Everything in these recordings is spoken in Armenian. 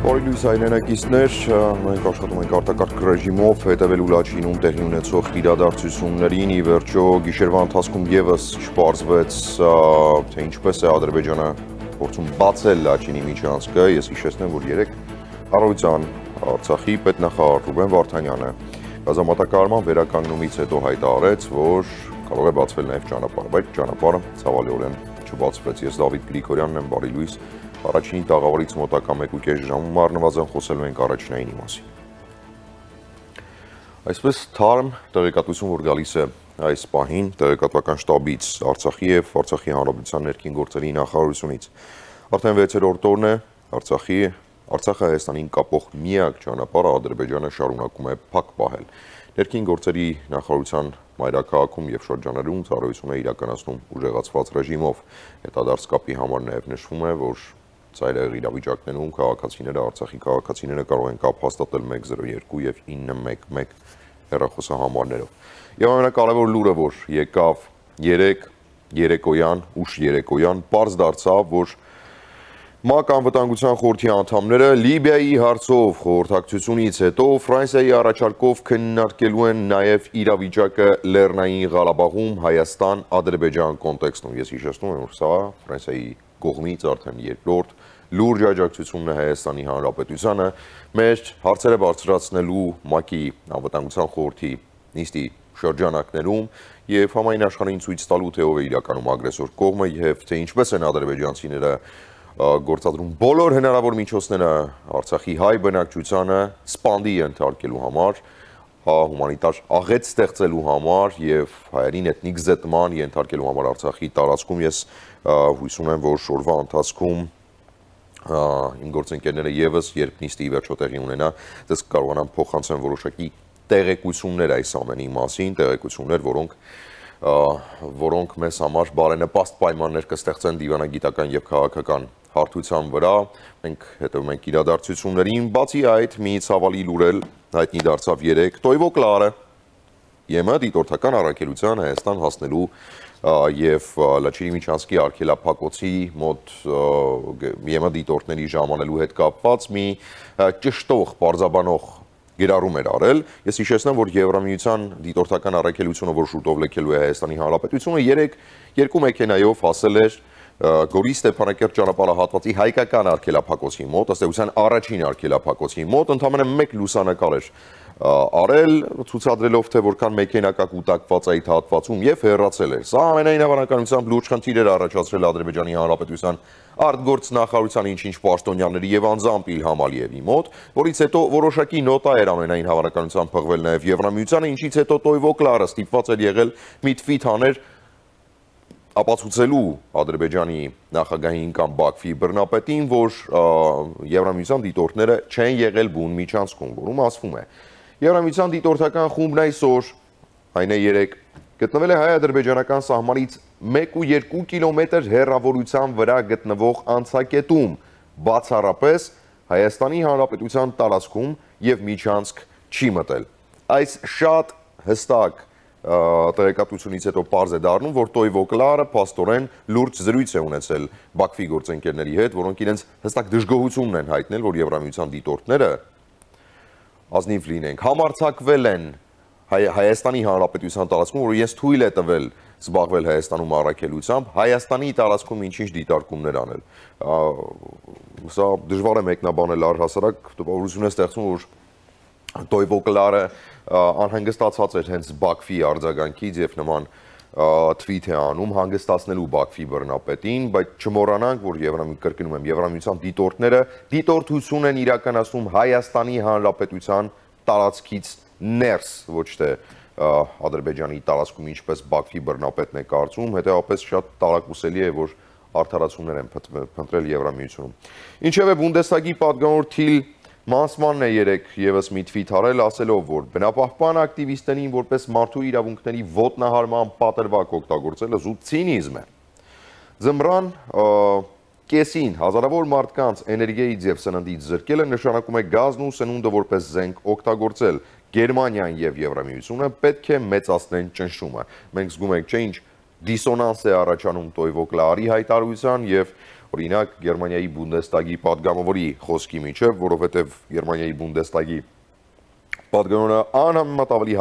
Բարի հայրենակիցներ, մենք աշխատում ենք արտակարգ ռեժիմով, հետևելու լաչինում տեղի ունեցող իրադարձություններին, ի վերջո գիշերվա ընթացքում ևս չպարզվեց, թե ինչպես է Ադրբեջանը փորձում բացել լաչինի միջանցքը, ես հիշեցնեմ, որ երեկ Առավոտյան Արցախի պետնախարար Ռուբեն Վարդանյանը գազամատակարարման վերականգնումից հետո հայտարարեց, որ կարող է բացվել նաև ճանապարհ, բայց ճանապարհը ցավալիորեն չբացվեց։ Ես Դավիթ Գրիգորյանն եմ, բարի լույս։ Առաջինի տաղավարից մոտակա 1.5 ժամում առնվազն խոսելու ենք առաջնայինի մասին։ Այսպես թարմ տեղեկատվություն, որ գալիս է այս պահին տեղեկատվական շտաբից Արցախի եւ Արցախի Հանրապետության ներքին գործերի նախարարությունից։ Արդեն 6-րդ օրն է Արցախը Հայաստանին կապող միակ ճանապարհը Ադրբեջանը շարունակում է փակ պահել։ Ներքին գործերի նախարարության մայրաքաղաքում եւ շրջաներում ծառայություն է իրականացնում ուժեղացված ռեժիմով։ Հետադարձ կապի համար նաեւ նշվում է, որ ծայրահեղ իրավիճակներում քաղաքացիները, Արցախի քաղաքացիները կարող են կապ հաստատել 102 եւ 911 հեռախոսահամարներով։ Եվ ամենակարևոր լուրը, որ եկավ ուշ երեկոյան, պարզ դարձավ, որ ՄԱԿ անվտանգության խորհրդի անդամները Լիբիայի հարցով խորհրդակցությունից հետո Ֆրանսիայի առաջարկով քննարկելու են նաև իրավիճակը Լեռնային Ղարաբաղում Հայաստան-Ադրբեջան կոնտեքստում։ Ես հիշեցնում եմ, որ սա Ֆրանսիայի կողմից արդեն երկրորդ լուրջ աջակցությունն է Հայաստանի Հանրապետությանը մեր հարցերը բարձրացնելու ՄԱԿ-ի անվտանգության խորհրդի նիստի շրջանակներում եւ համայն աշխարհին ցույց տալու թե ով է իրականում ագրեսոր կողմը եւ թե ինչպես են ադրբեջանցիները գործադրում բոլոր հնարավոր միջոցները Արցախի հայ բնակչությանը սպանդի ենթարկելու համար, հումանիտար աղետ ստեղծելու համար եւ հայերին էթնիկ զտման ենթարկելու համար Արցախի տարածքում ես հույս ունեմ, որ շորվա ընթացքում իմ գործընկերները եւս երբ նիստի վերջո տեղի ունենա, դες կարողանան փոխանցեն որոշակի տեղեկություններ այս ամենի մասին, տեղեկություններ, որոնք մեզ համար բարենպաստ պայմաններ կստեղծեն դիվանագիտական եւ քաղաքական հարթության վրա, մենք հետևում ենք իրադարձություններին, բացի այդ մի ցավալի լուրել հայտնի դարձավ երեկ Տոյվո Կլարը ԵՄ դիտորդական առաքելության Հայաստան հասնելու եւ Լաչինի միջանցքի արգելափակոցի մոտ ԵՄ դիտորդների ժամանելու հետ կապված մի ճշտող պարզաբանող գերարում էր արել։ Ես հիշեցնեմ, որ Եվրամիության դիտորդական առաքելությունը, որ շուտով լքելու է Հայաստանի Հանրապետությունը, երեք երկու մեքենայով հասել էր Գորի Ստեփանակերտ ճանապարհահատվածի հայկական արգելափակոցի մոտ, ըստ էության առաջին արգելափակոցի մոտ, ընդամենը մեկ լուսանկար էր արել, ցուցադրելով թե որքան մեքենա կա կուտակված այդ հատվածում եւ հեռացել էր։ Սա ամենայն հավանականությամբ լուրջ խնդիր էր առաջացրել Ադրբեջանի Հանրապետության արտգործնախարարության ինչ-ինչ պաշտոնյաների եւ անձամբ Իլհամ Ալիևի մոտ, որից հետո որոշակի նոտա էր ամենայն հավանականությամբ փղվել նաեւ Եվրամիությանը, ինչից հետո Տոյվո Կլարը ստիպված էր եղել մի թվիթ աներ ապացուցելու Ադրբեջանի նախագահին կամ Բաքվի բռնապետին, որ Եվրամիության դիտորդները չեն եղել բուն միջանցքում, որում ասվում է։ Եվրամիության դիտորդական խումբն այսօր, այն է երեկ, գտնվել է հայ-ադրբեջանական սահմանից 1.2 կիլոմետր հեռավորության վրա գտնվող անցակետում, բացառապես Հայաստանի Հանրապետության տարածքում եւ միջանցք չի մտել։ Այս շատ հստակ տեղեկատվությունից հետո պարզ է դառնում, որ Տոյվո Կլարը փաստորեն լուրջ զրույց է ունեցել Բաքվի գործընկերների հետ, որոնք իրենց հստակ դժգոհությունն են հայտնել, որ Եվրամիության դիտորդները ազնիվ լինենք, համարձակվել են Հայաստանի Հանրապետության տարածքում, որ իրենց թույլ է տվել զբաղվել Հայաստանում առաքելությամբ, Հայաստանի տարածքում ինչ-ինչ դիտարկումներ անել։ Սա դժվար է մեկնաբանել առհասարակ, տպավորություն է ստեղծում, որ Տոյվո Կլարը անհանգստացած էր հենց Բաքվի արձագանքից եւ նման թվիթ է անում հանգստացնելու Բաքվի բռնապետին, բայց չմոռանանք, որ Եվրամիության դիտորդները դիտորդություն են իրականացնում Հայաստանի Հանրապետության տարածքից ներս, ոչ թե Ադրբեջանի տարածքում, ինչպես Բաքվի բռնապետն է կարծում, հետեւաբար շատ տարակուսելի է, որ արդարացումներ են փնտրել Եվրամիությունում։ Ինչևէ Բունդեսթագի պատգամավոր Թիլ Մանսմանն է երեկ եւս մի թվիթ արել, ասելով, որ բնապահպան ակտիվիստներին որպես մարդու իրավունքների ոտնահարման պատրվակ օգտագործելը զուտ ցինիզմ է։ Ձմռան կեսին հազարավոր մարդկանց էներգիայից եւ սննդից զրկելը նշանակում է գազն ու սնունդը որպես զենք օգտագործել։ Գերմանիան եւ Եվրամիությունը պետք է մեծացնեն ճնշումը։ Մենք զգում ենք, չէ՞ ինչ դիսոնանս է առաջանում Տոյվո Կլարի հայտարարության եւ օրինակ Գերմանիայի Բունդեստագի падգամավորի խոսքի միջև, որովհետև Գերմանիայի Բունդեստագի падգամավորը անհամեմատ ավելի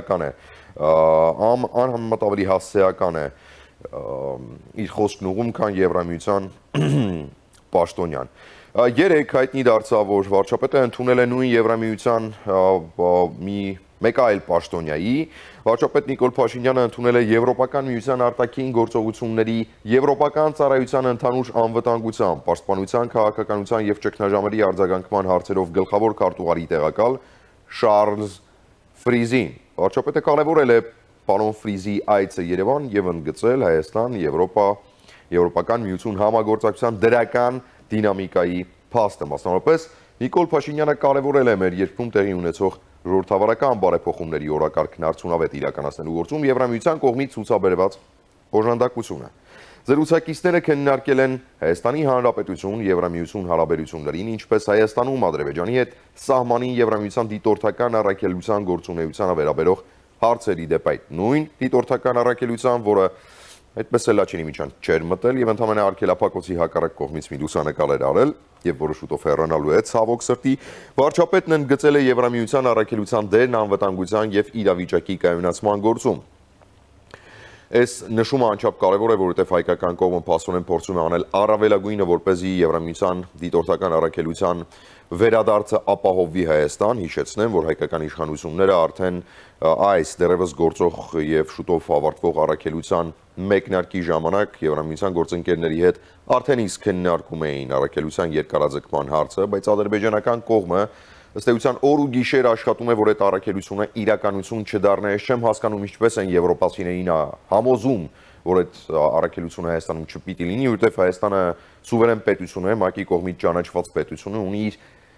հասցեական է իր խոսքն ուղում, քան Եվրամիության պաշտոնյան։ Երեկ հայտնի դարձավ, որ վարչապետը ընդունել է նույն Եվրամիության մեկ այլ պաշտոնյայի, վարչապետ Նիկոլ Փաշինյանը ընդունել է Եվրոպական միության արտաքին գործողությունների Եվրոպական ծառայության ընդհանուր անվտանգության, պաշտպանության, քաղաքականության և ճգնաժամերի արձագանքման հարցերով գլխավոր քարտուղարի տեղակալ Շարլզ Ֆրիզին։ Վարչապետը կարևորել է պարոն Ֆրիզի այցը Երևան և ընդգծել Հայաստան, Եվրոպական միություն համագործակցության դրական դինամիկայի փաստը։ Մասնավորապես Նիկոլ Փաշինյանը կարևորել է մեր երկրում տեղի ունեցող ժողովրդավարական բարեփոխումների օրակարգն արդյունավետ իրականացնելու գործում Եվրամիության կողմից ցուցաբերված օժանդակությունը։ Զրուցակիցները քննարկել են Հայաստանի Հանրապետություն Եվրամիություն հարաբերություններին, ինչպես Հայաստանում Ադրբեջանի հետ սահմանին Եվրամիության դիտորդական առաքելության գործունեությանը վերաբերող հարցերի դեպ այդ նույն դիտորդական առաքելության, որը այդպես էլ Լաչինի միջան չէր մտել և ընդամենը արգելափակոցի հակառակ կողմից մի լուսանկար էր արել և որը շուտով հեռանալու է ցավոք սրտի, վարչապետն ընդգծել է Եվրամիության առաքելության դերն անվտանգության և իրավիճակի կայունացման գործում։ Այս նշումը անչափ կարևոր է, որովհետև հայկական կողմը փաստորեն փորձում է անել առավելագույնը, որպեսզի Եվրամիության դիտորդական առաքելության վերադարձը ապահովվի Հայաստան, հիշեցնեմ, որ հայկական իշխանությունները արդեն այս դեռևս գործող և շուտով ավարտվող առաքելության մեկնարկի ժամանակ Եվրամիության գործընկերների հետ արդեն իսկ քննարկում էին առաքելության երկարաձգման հարցը, բայց ադրբեջանական կողմը ըստ էության օր ու գիշեր աշխատում է, որ այդ առաքելությունը իրականություն չդառնա։ Ես չեմ հասկանում ինչպես են եվրոպացիներին համոզում, որ այդ առաքելությունը Հայաստանում չպիտի լինի, որովհետև Հայաստանը սուվերեն պետություն է, ՄԱԿ-ի կողմից ճանաչված պետություն է, ունի իր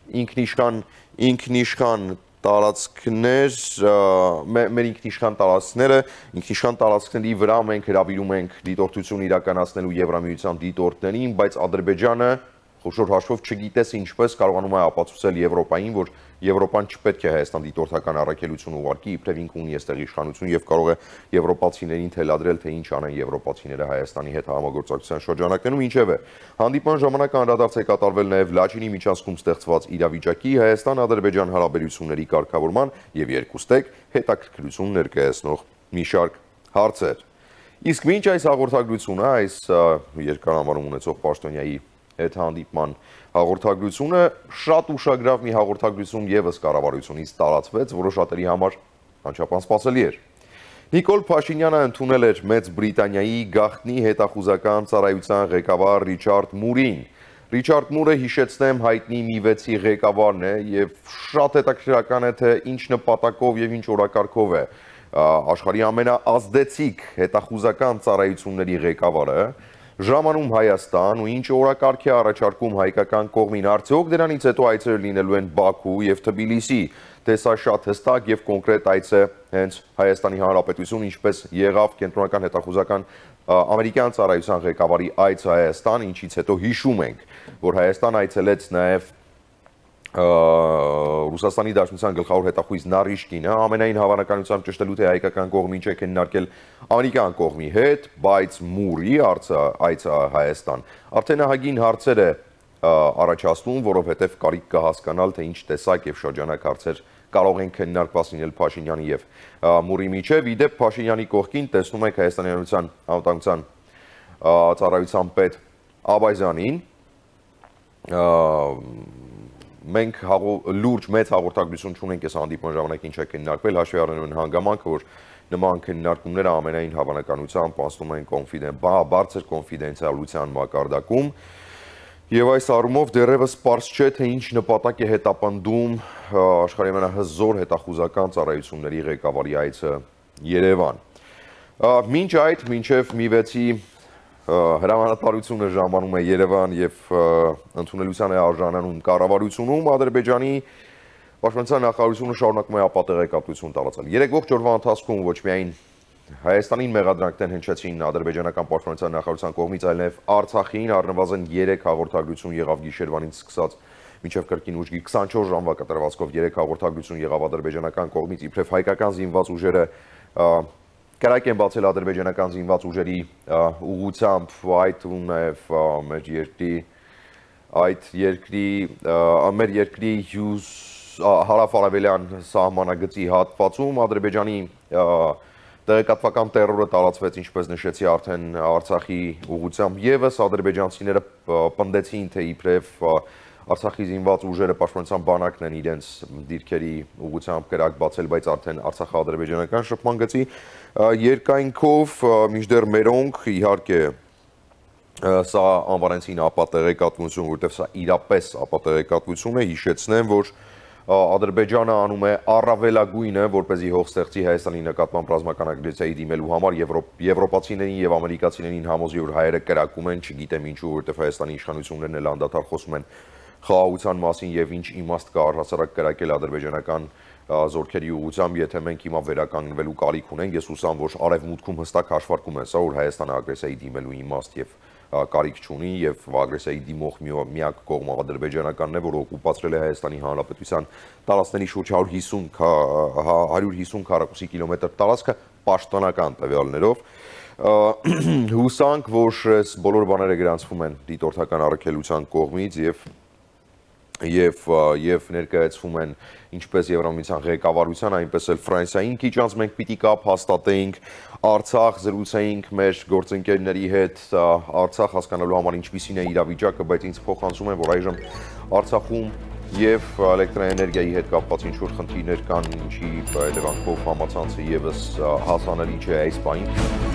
ինքնիշխան տարածքներ, մեր ինքնիշխան տարածքների վրա մենք հրավիրում ենք դիտորդություն իրականացնելու Եվրամիության դիտորդներին, բայց Ադրբեջանը խոշոր հաշվով չգիտես ինչպես կարողանում է ապացուցել Եվրոպային, որ Եվրոպան չպետք է Հայաստան դիտորդական առաքելություն ուղարկի, իբրև ինքը ունի այստեղ իշխանություն և կարող է եվրոպացիներին թելադրել, թե ինչ անեն եվրոպացիները Հայաստանի հետ համագործակցության շրջանակներում, ինչևէ։ Հանդիպման ժամանակ անդրադարձ է կատարվել նաև Լաչինի միջանցքում ստեղծված իրավիճակի, Հայաստան-Ադրբեջան հարաբերությունների կարգավորման և երկուստեք հետաքրքրություն ներկայացնող մի շարք հարցեր։ Իսկ մինչ այս հաղորդագրությունը, այս երկարամարում ունեցող պաշտոնյայի հետ հանդիպման հաղորդագրությունը շատ ուշագրավ մի հաղորդագրություն ևս կառավարությունից տարածվեց, որը շատերի համար անչափ անսպասելի էր։ Նիկոլ Փաշինյանը ընդունել էր Մեծ Բրիտանիայի գաղտնի հետախուզական ծառայության ղեկավար Ռիչարդ Մուրին։ Ռիչարդ Մուրը, հիշեցնեմ, հայտնի մի վեցի ղեկավարն է և շատ հետաքրքրական է, թե ինչ նպատակով և ինչ օրակարգով է աշխարհի ամենաազդեցիկ հետախուզական ծառայությունների ղեկավարը ժամանում Հայաստան ու ինչ օրակարգ է առաջարկում հայկական կողմին, արդյոք դրանից հետո այցեր լինելու են Բաքու և Թբիլիսի, թե սա շատ հստակ և կոնկրետ այց է հենց Հայաստանի Հանրապետություն, ինչպես եղավ կենտրոնական հետախուզական ամերիկյան ծառայության ղեկավարի այցը Հայաստան, ինչից հետո հիշում ենք, որ Հայաստան այցելեց նաև Ռուսաստանի Դաշնության գլխավոր հետախույզ Նարիշկինը, ամենայն հավանականությամբ ճշտելու թե հայկական կողմը ինչ է քննարկել ամերիկյան կողմի հետ, բայց Մուրի այցը Հայաստան արդեն ահագին հարցեր է առաջացնում, որովհետև կարիք կա հասկանալ, թե ինչ տեսակ և շրջանակ հարցեր կարող են քննարկված լինել Փաշինյանի և Մուրի միջև։ Իդեպ Փաշինյանի կողքին տեսնում եք Հայաստանի Հանրության անվտանգության ծառայության պետ Աբազյանին։ Մենք լուրջ մեծ հաղորդագրություն չունենք այս հանդիպման ժամանակ ինչ է քննարկվել, հաշվի առնելով հանգամանքը, որ նման քննարկումները ամենայն հավանականությամբ անցնում են բարձր կոնֆիդենցիալության մակարդակում և այս առումով դեռևս պարզ չէ, թե ինչ նպատակ է հետապնդում աշխարհի ամենահզոր հետախուզական ծառայությունների ղեկավարի այցը Երևան։ Մինչ այդ, մինչև մի վեցի հրամանատարությունը ժամանում է Երևան և ընդունելության է արժանանում կառավարությունում, Ադրբեջանի պաշտպանության նախարարությունը շարունակում է ապատեղեկատվություն տարածել։ Երեք օրվա ընթացքում ոչ միայն Հայաստանին մեղադրանքներ հնչեցին ադրբեջանական պաշտպանության նախարարության կողմից, այլ նաև Արցախին առնվազն 3 հաղորդագրություն եղավ գիշերվանից սկսած մինչև կրկին ուժգի 24 ժամվա կտրվածքով 3 հաղորդագրություն եղավ ադրբեջանական կողմից, իբրև հայկական զինված ուժերը կրակ են բացել ադրբեջանական զինված ուժերի ուղղությամբ այդ ու նաև մեր երկրի հարավ-արևելյան սահմանագծի հատվածում Ադրբեջանի տեղեկատվական տերորը տարածվեց, ինչպես նշեցի արդեն Արցախի ուղղությամբ ևս ադրբեջանցիները պնդեցին, թե իբրև Արցախի զինված ուժերը պաշտպանության բանակն են իրենց դիրքերի ուղղությամբ կրակ բացել, բայց արդեն Արցախա-ադրբեջանական շփման գծի երկայնքով, մինչդեռ մերոնք իհարկե սա անվանեցին ապատեղեկատվություն, որովհետև սա իրապես ապատեղեկատվություն է, հիշեցնեմ, որ Ադրբեջանը անում է առավելագույնը, որպեսզի հող ստեղծի Հայաստանի նկատմամբ ռազմական ագրեսիայի դիմելու համար, եվրոպացիներին եւ ամերիկացիներին համոզի, որ հայերը կրակում են, չգիտեմ ինչու, որովհետև Հայաստանի իշխանություններն էլ անդադար խոսում են խաղաղության մասին եւ ինչ իմաստ կա առհասարակ կրակել ադրբեջանական զորքերի ուղղությամբ, եթե մենք հիմա վերականգնվելու կարիք ունենք, ես հուսամ, որ արևմուտքում հստակ հաշվարկում են սա, որ Հայաստանը ագրեսիայի դիմելու իմաստ եւ կարիք չունի եւ ագրեսիայի դիմող միակ կողմը ադրբեջանականն է, որը օկուպացրել է Հայաստանի Հանրապետության տարածքների շուրջ 150 քառակուսի կիլոմետր տարածքը պաշտոնական տվյալներով։ Հուսանք, որ այս բոլոր բաները գրանցվում են դիտորդական առաքելության կողմից եւ ներկայացվում են ինչպես Եվրամիության ղեկավարության, այնպես էլ Ֆրանսիային։ Քիչ անց մենք պիտի կապ հաստատեինք Արցախ, զրուցեինք մեր գործընկերների հետ Արցախ հասկանալու համար ինչպիսին է իրավիճակը, բայց ինձ փոխանցում են, որ այժմ Արցախում եւ էլեկտրաէներգիայի հետ կապված ինչ-որ խնդիրներ կան, ինչի հետևանքով համացանցը եւս հասանելի չէ այս պահին։